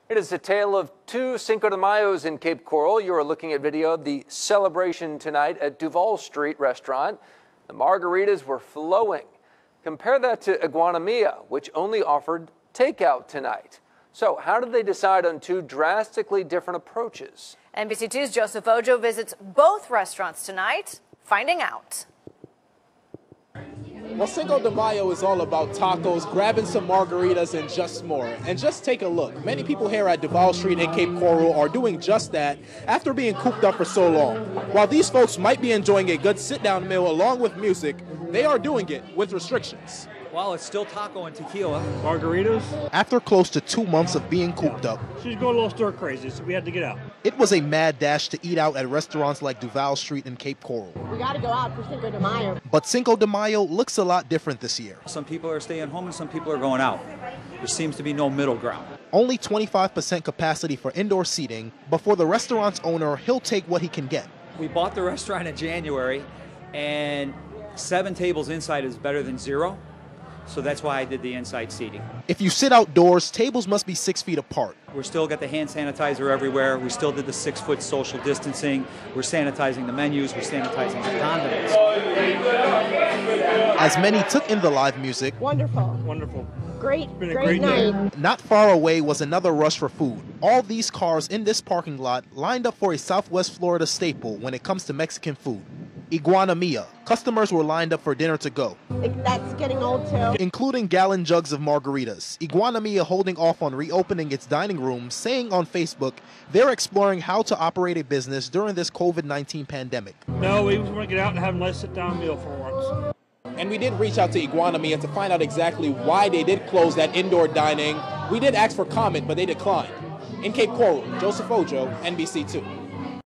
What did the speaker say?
It is a tale of two Cinco de Mayos in Cape Coral. You are looking at video of the celebration tonight at Duval Street restaurant. The margaritas were flowing. Compare that to Iguana Mia, which only offered takeout tonight. So how did they decide on two drastically different approaches? NBC2's Joseph Ojo visits both restaurants tonight, finding out. Well, Cinco de Mayo is all about tacos, grabbing some margaritas, and just more. And just take a look. Many people here at Duval Street in Cape Coral are doing just that after being cooped up for so long. While these folks might be enjoying a good sit-down meal along with music, they are doing it with restrictions. Well, it's still taco and tequila. Margaritas. After close to 2 months of being cooped up, She's going a little stir crazy, so we had to get out. it was a mad dash to eat out at restaurants like Duval Street in Cape Coral. We got to go out for Cinco de Mayo. But Cinco de Mayo looks a lot different this year. Some people are staying home and some people are going out. There seems to be no middle ground. Only 25% capacity for indoor seating, but for the restaurant's owner, he'll take what he can get. We bought the restaurant in January, and 7 tables inside is better than 0. So that's why I did the inside seating. If you sit outdoors, tables must be 6 feet apart. We're still got the hand sanitizer everywhere. We still did the 6-foot social distancing. We're sanitizing the menus. We're sanitizing the condiments. As many took in the live music, Wonderful. Wonderful. Great, Been a great great day. night. not far away was another rush for food. All these cars in this parking lot lined up for a Southwest Florida staple when it comes to Mexican food, Iguana Mia. Customers were lined up for dinner to go, That's getting old too. including gallon jugs of margaritas. Iguana Mia holding off on reopening its dining room, saying on Facebook they're exploring how to operate a business during this COVID-19 pandemic. No, we just want to get out and have a nice sit-down meal for once. And we did reach out to Iguana Mia to find out exactly why they did close that indoor dining. We did ask for comment, but they declined. In Cape Coral, Joseph Ojo, NBC2.